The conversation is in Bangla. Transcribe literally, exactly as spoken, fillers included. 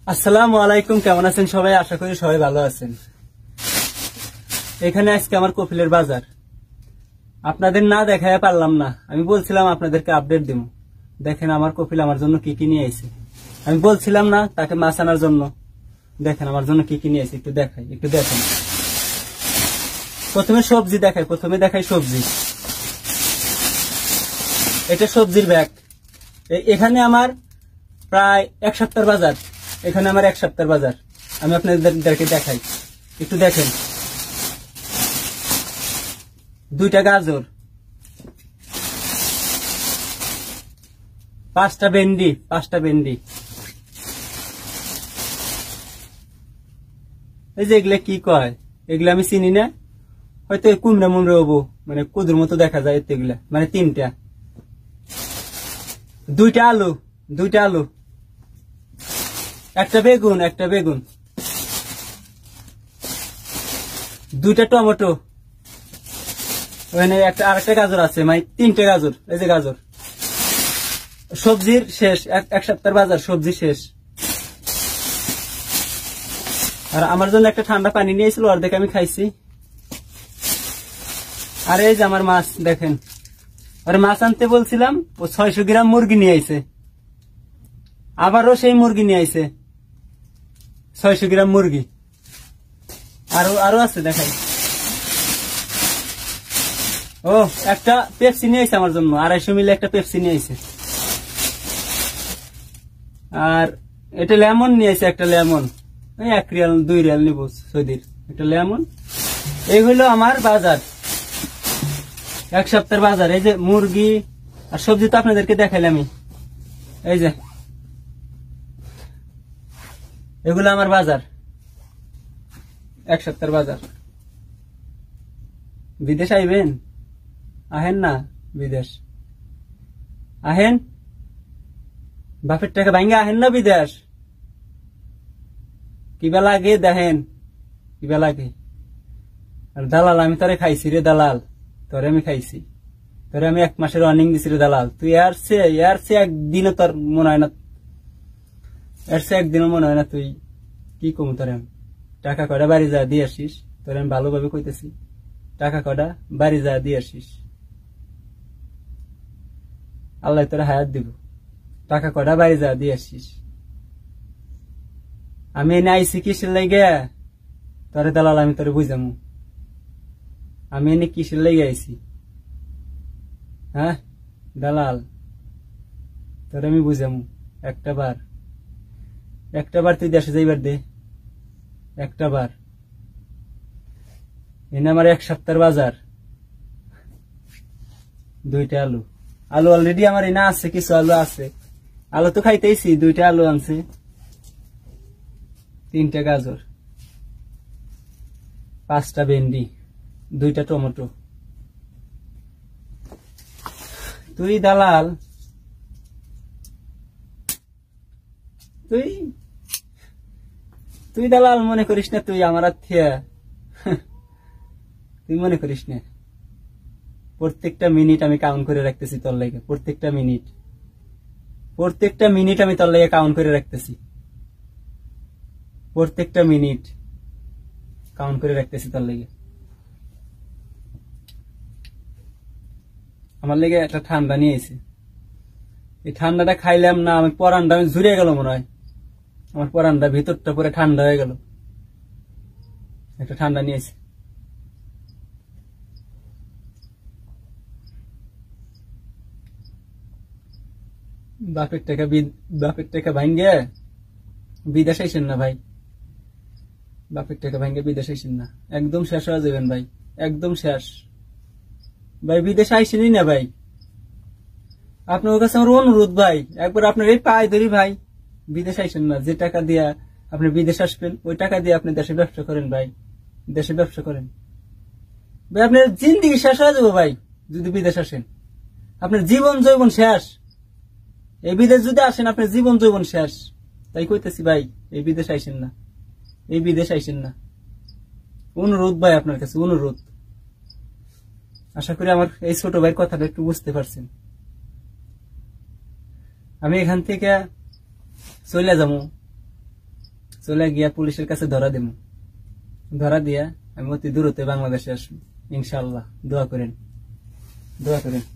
আসসালামু আলাইকুম, কেমন আছেন সবাই? আশা করি সবাই ভালো আছেন। এখানে আজকে আমার কপিলের বাজার আপনাদের না দেখায় পারলাম না। আমি বলছিলাম আপনাদেরকে আপডেট দিব। দেখেন আমার কপিল আমার জন্য কি কি নিয়ে আইছে। আমি বলছিলাম না তাকে মাছ আনার জন্য, দেখেন আমার জন্য কি কি নিয়ে আইছে। একটু দেখাই, একটু দেখেন। প্রথমে সবজি দেখাই, প্রথমে দেখাই সবজি। এটা সবজির ব্যাগ। এখানে আমার প্রায় এক সপ্তাহ বাজার, এখানে আমার এক সপ্তাহ বাজার। আমি আপনাদেরকে দেখাই, একটু দেখেন। দুইটা গাজর, পাঁচটা ভেন্ডি, পাঁচটা ভেন্ডি। এই যে এগুলা কি কয়, এগুলা আমি চিনি না। হয়তো কুমড়া মুমড়া হবো, মানে কুদুর মতো দেখা যায় এগুলা। মানে তিনটা, দুইটা আলু, দুইটা আলু, একটা বেগুন, একটা বেগুন, দুইটা টমেটো, ওখানে একটা আরেকটা গাজর আছে, মানে তিনটে গাজর। এই যে গাজর। সবজির শেষ, এক সপ্তাহ বাজার সবজি শেষ। আর আমার জন্য একটা ঠান্ডা পানি নিয়েছিল, অর্ধেক আমি খাইছি। আর এই যে আমার মাছ দেখেন। আর মাছ আনতে বলছিলাম, ও ছয়শো গ্রাম মুরগি নিয়ে আইছে। আবারও সেই মুরগি নিয়ে আইছে, ছয়শো গ্রাম মুরগি। আরো আরো আছে দেখাই। ও একটা পেপসি নিয়ে আইছে আমার জন্য, আড়াইশো মিলে একটা পেপসি নিয়ে আইছে। আর এটা লেমন নিয়ে আইছে, একটা লেমন। এই এক রিয়াল দুই রিয়াল নিব সৌদির একটা লেমন। এই হইলো আমার বাজার, এক সপ্তাহের বাজার। এই যে মুরগি আর সবজি তো আপনাদেরকে দেখাইলাম আমি। এই যে এগুলো আমার বাজার, এক সপ্তাহের বাজার। বিদেশ আইবেন? আহেন না বিদেশ, আহেন। বাপের টাকা ভাঙ্গে আহেন না বিদেশ। কিবা লাগে দেখেন, কিবা লাগে। আর দালাল আমি তোরে খাইছি রে, দালাল তোরে আমি খাইছি। তোরে আমি এক মাসের রানিং দিছি রে দালাল। তুই আর সে আর সে একদিনও তোর মনে হয় না, এর সে একদিনও মনে হয় না। তুই কি কম তোরে আমি টাকা কয়টা বাড়ি যা দিয়ে আসিস। তোরে আমি ভালোভাবে কইতেছি, টাকা কয়টা বাড়ি যা দিয়ে আসিস। আল্লাহ তোরে হায়াত দিব। টাকা কয়টা বাড়ি যা দিয়ে আসিস। আমি এনে আইসি কিসের লাগে তোরে দালাল, আমি তোরে বুঝামু। আমি এনে কিসের লেগে আইসি? হ্যাঁ দালাল, তোরে আমি বুঝামু। একটা বার, একটা বার তুই দেশে যাইবার দে, একটা বার। এনে আমার এক সপ্তাহের বাজার। দুইটা আলু, আলু অলরেডি আমার এনে আছে, কিছু আলু আছে। আলু তো খাইতেইছি, দুইটা আলু আনছে। তিনটা গাজর, পাঁচটা ভেন্ডি, দুইটা টমেটো। তুই দালাল, তুই তুই দালাল মনে করিস না তুই আমার থিয়া। তুই মনে করিস না। প্রত্যেকটা মিনিট আমি কাউন্ট করে রাখতেছি তোর লাগে। প্রত্যেকটা মিনিট, প্রত্যেকটা মিনিট আমি তোর লাগে কাউন্ট করে রাখতেছি। প্রত্যেকটা মিনিট কাউন্ট করে রাখতেছি তোর লাগে। আমার লেগে একটা ঠান্ডা নিয়ে এসে, এই ঠান্ডাটা খাইলাম না, আমি পরানটা আমি ঝুরে গেল মনে হয়। আমার পরানটা ভিতরটা পুরো ঠান্ডা হয়ে গেল। একটা ঠান্ডা নিয়েছে। বাপের টাকা, বাপের টাকা ভাঙ্গে বিদেশ আইসেন না ভাই। বাপের টাকা ভাঙ্গে বিদেশ আইসেন না, একদম শেষ হয়ে যাবেন ভাই, একদম শেষ ভাই। বিদেশ আইসেনই না ভাই। আপনার কাছে আমার অনুরোধ ভাই, একবার আপনার এই পায়ে ধরি ভাই, বিদেশ আইসেন না। যে টাকা দিয়া আপনি বিদেশ আসবেন, ওই টাকা দিয়ে আপনি দেশে ব্যবসা করেন ভাই, দেশে ব্যবসা করেন ভাই। আপনার জিন্দিগি শেষ হয়ে যাবো ভাই যদি বিদেশ আসেন। আপনার জীবন যৌবন শেষ। এই বিদেশ যদি আসেন আপনার জীবন যৌবন শেষ। তাই কইতেছি ভাই, এই বিদেশ আইসেন না, এই বিদেশ আইসেন না। অনুরোধ ভাই আপনার কাছে, অনুরোধ। আশা করি আমার এই ছোট ভাইয়ের কথাটা একটু বুঝতে পারছেন। আমি এখান থেকে চলে যাবো, চলে গিয়া পুলিশের কাছে ধরা দেবো, ধরা দিয়া আমি অতি দূরতে বাংলাদেশে আসবো ইনশাল্লাহ। দোয়া করেন, দোয়া করেন।